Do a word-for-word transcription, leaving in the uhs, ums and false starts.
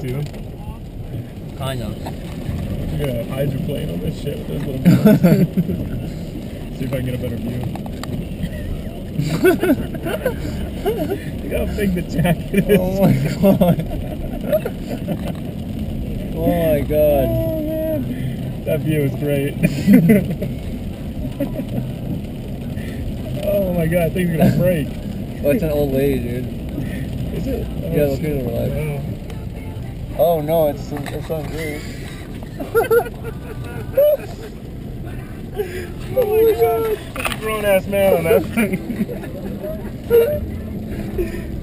see them? Kind of. I'm gonna hydroplane on this shit with this little boat. See if I can get a better view. Look how big the jacket is. Oh my god. Oh my god. Oh man. That view is great. Oh my god, I think it's gonna break. Oh, it's an old lady, dude. Is it? Oh, Yeah, look at her like. Oh no, it's it's on you. Oh my god! There's a grown ass man on that thing.